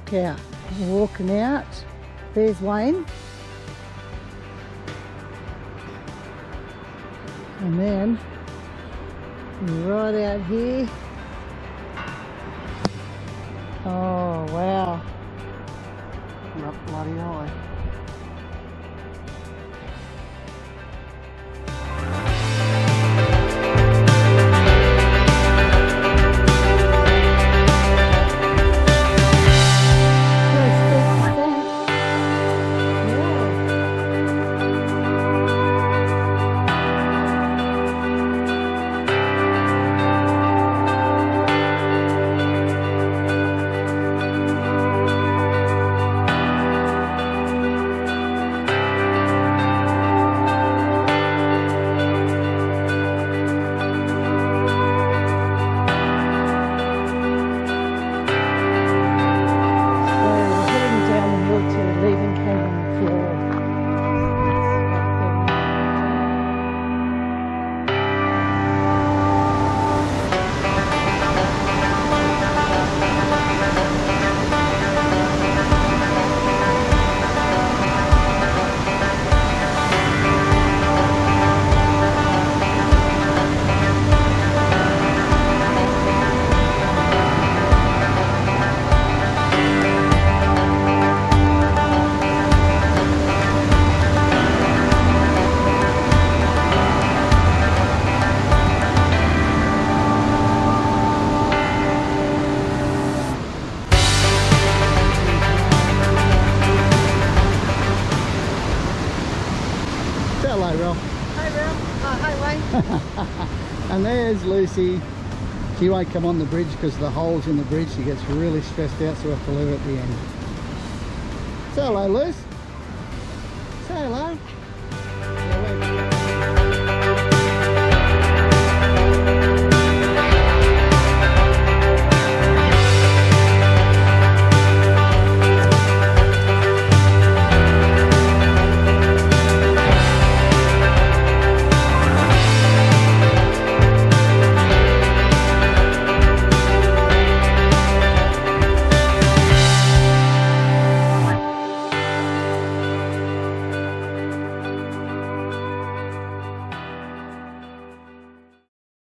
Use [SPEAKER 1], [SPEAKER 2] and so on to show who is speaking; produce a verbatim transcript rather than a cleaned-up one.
[SPEAKER 1] walk out. We're walking out. There's Wayne. And then right out here. Oh wow. Not bloody high. Hello, Ralph.
[SPEAKER 2] Hi, Ralph. Uh, hi, Wayne.
[SPEAKER 1] And there's Lucy. She won't come on the bridge because of the holes in the bridge. She gets really stressed out, so we have to leave her at the end. Say hello, Luce. Say hello.